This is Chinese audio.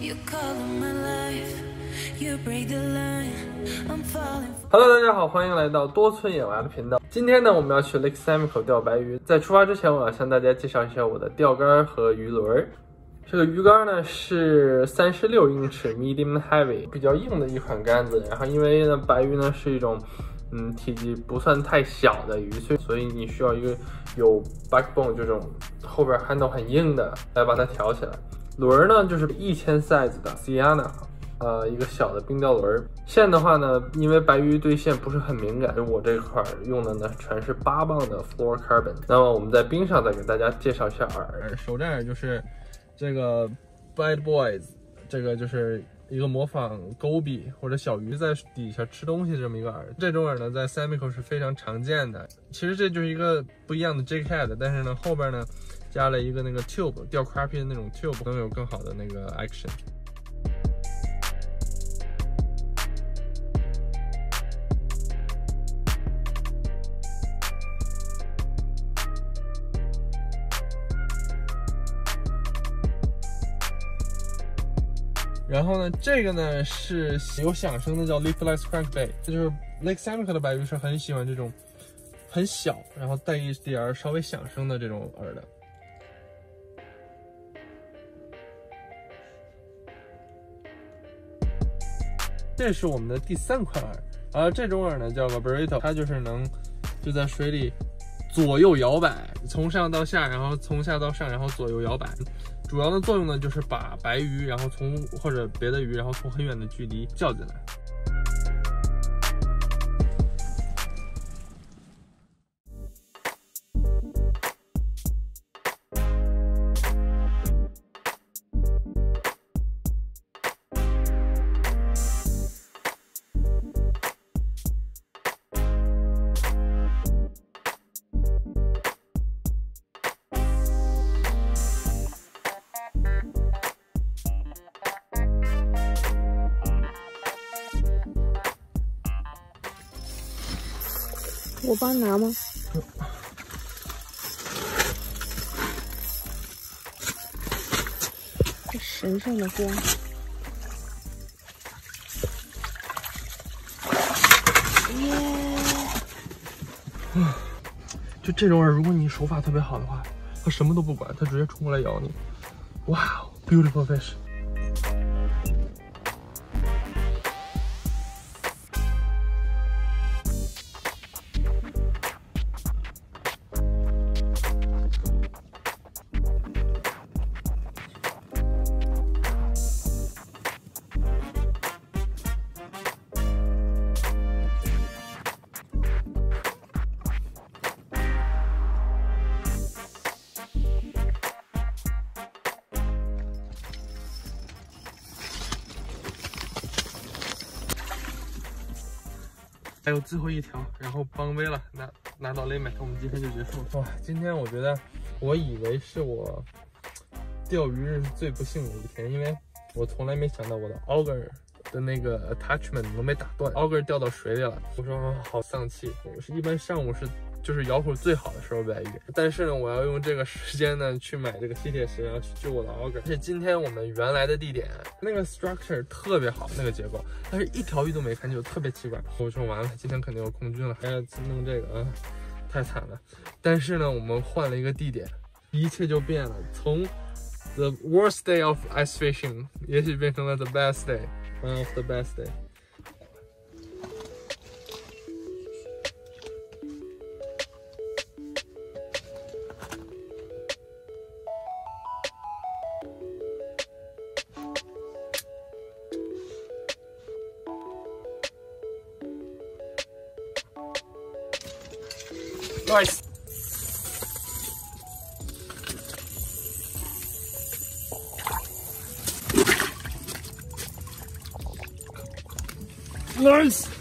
Hello， 大家好，欢迎来到多村野娃的频道。今天呢，我们要去 Lake Samico 钓白鱼。在出发之前，我要向大家介绍一下我的钓竿和鱼轮。这个鱼竿呢是36英尺 medium heavy， 比较硬的一款杆子。然后因为呢白鱼呢是一种体积不算太小的鱼，所以你需要一个有 backbone 这种后边 handle 很硬的来把它挑起来。轮呢就是1000 size 的 Sienna。一个小的冰钓轮。线的话呢，因为白鱼对线不是很敏感，我这块用的呢全是8磅的 fluorocarbon。那么我们在冰上再给大家介绍一下饵。手杖饵就是这个 Bad Boys， 这个就是一个模仿钩比或者小鱼在底下吃东西这么一个饵。这种饵呢在 Samico 是非常常见的。其实这就是一个不一样的 jig head， 但是呢后边呢加了一个那个 tube， 钓 crappie 的那种 tube， 能有更好的那个 action。然后呢，这个呢是有响声的，叫 Leafless Crankbait， 这就是 Lake Samico 的白鱼是很喜欢这种很小，然后带一点稍微响声的这种饵的。这是我们的第3款饵，这种饵呢叫 Vibrato， 它就是能就在水里左右摇摆，从上到下，然后从下到上，然后左右摇摆。主要的作用呢，就是把白鱼，然后或者别的鱼，然后从很远的距离叫进来。 我帮你拿吗？这神圣的光！ 就这种饵，如果你手法特别好的话，它什么都不管，它直接冲过来咬你。哇 ，beautiful fish！还有最后一条，然后帮微了，拿到 limit， 我们今天就结束了。哇，今天我觉得，我以为是我钓鱼日最不幸的一天，因为我从来没想到我的 auger 的那个 attachment 能被打断 ，auger 掉到水里了。我说好丧气，我是一般上午就是咬口最好的时候白鱼，但是呢，我要用这个时间呢去买这个吸铁石，然后去救我的 auger。而且今天我们原来的地点那个 structure 特别好，那个结构，但是一条鱼都没看，就特别奇怪。我说完了，今天肯定有空军了，还要弄这个啊，太惨了。但是呢，我们换了一个地点，一切就变了，从 the worst day of ice fishing， 也许变成了 the best day，one of the best day。Nice. Nice.